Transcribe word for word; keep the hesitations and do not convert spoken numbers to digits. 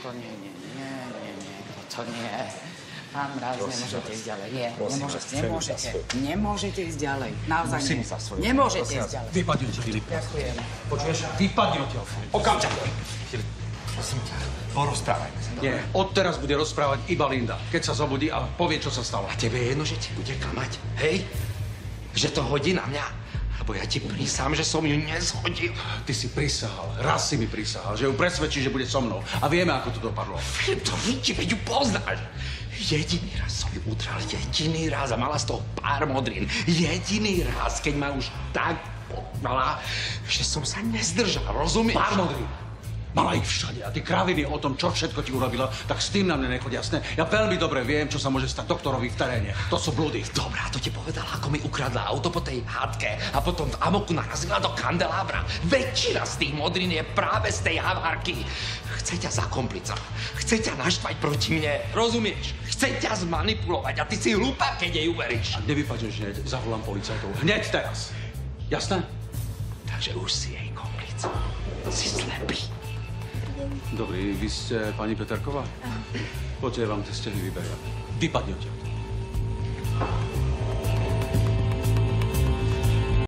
toto nie, nie, nie, nie, nie, toto nie. Pán Mráz, nemôžete ísť ďalej. Nie, nemôžete, nemôžete, nemôžete ísť ďalej. Naozaj nie. Nemôžete ísť ďalej. Vypadni odtiaľ, Filip. Ďakujem. Počuješ? Vypadni odtiaľ, Filip. Okamžite. Filip, prosím ťa, porozprávajme sa. Nie, odteraz bude rozprávať iba Linda, keď sa zobudí a povie, čo sa stalo. A tebe je jedno, že ti bude klamať, hej? Že to hodí na mňa? Lebo ja ti prísahám, že som ju nezhodil. Ty si prisahal, raz si mi prisahal, že ju presvedčí, že bude so mnou. A vieme, ako to dopadlo. Filip, to vidí, veď ju poznáš. Jediný raz som ju udral, jediný raz a mala z toho pár modrín. Jediný raz, keď ma už tak potmala, že som sa nezdržal, rozumieš? Pár modrín. Mala ich všade a ty kraviny o tom, čo všetko ti urobila, tak s tým na mňa nechoď, jasné? Ja veľmi dobre viem, čo sa môže stať doktorovi v teréne. To sú blúdy. Dobrá, to ti povedala, ako mi ukradla auto po tej hádke a potom v amoku narazila do kandelábra. Väčšina z tých modrín je práve z tej havárky. Chce ťa zakomplica. Chce ťa naštvať proti mne, rozumieš? Chce ťa zmanipulovať a ty si hlúpa, keď jej uveríš. A nevypadneš hneď, zavolám policajtov. Hneď teraz. Jasné? Takže už si jej komplic. Si slepý. Dobrý, vy ste pani Peterková? Poďte, vám tie steny vyberia. Vypadni odtiaľ.